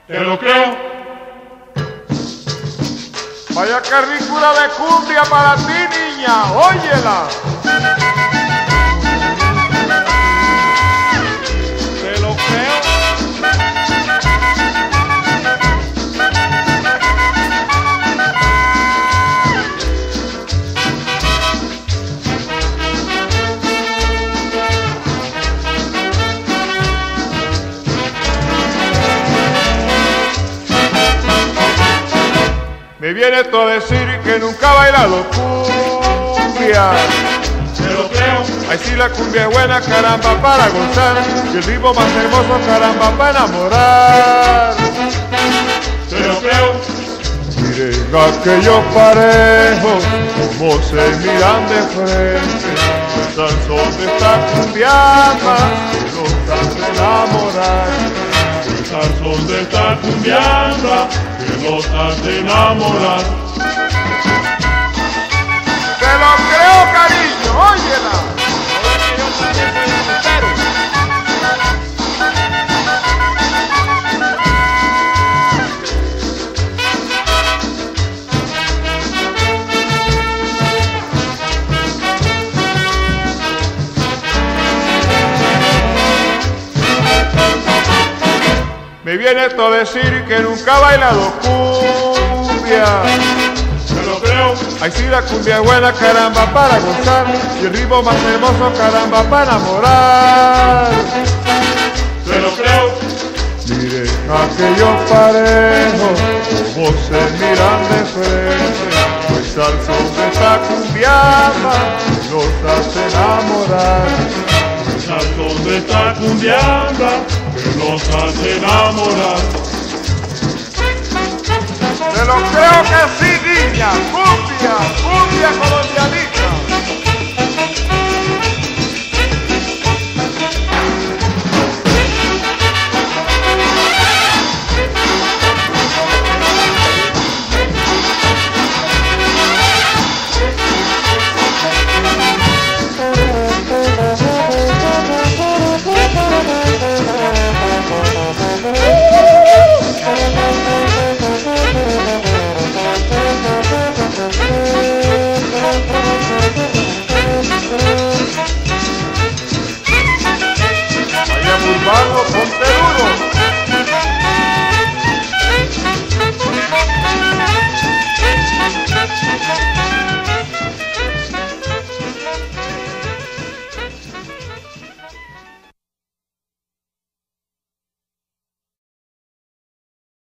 te lo creo. Vaya que ricura de cumbia para ti, niña, óyela. Te lo creo. Me viene tú a decir que nunca ha bailado cumbia. Te lo creo. Ay, si la cumbia es buena, caramba, para gozar. Y el ritmo más hermoso, caramba, para enamorar. Te lo creo. Miren aquellos parejos, como se miran de frente. El son de esta cumbiamba, que los hace enamorar. El son de esta cumbiamba, que los hace enamorar. Te lo creo, cariño, óyela. Me viene esto a decir que nunca ha bailado cumbia. Te lo creo. Ay, si la cumbia es buena, caramba, para gozar. Y el ritmo más hermoso, caramba, para enamorar. Te lo creo. Miren aquellos parejos, como se miran de frente. Pues al son de esta cumbiamba, los hace enamorar. Al son de esta cumbiamba, que los hace enamorar. Te lo creo que sí, niña, cumbia, cumbia colombianita. Vaya, Urbano, ponte duro.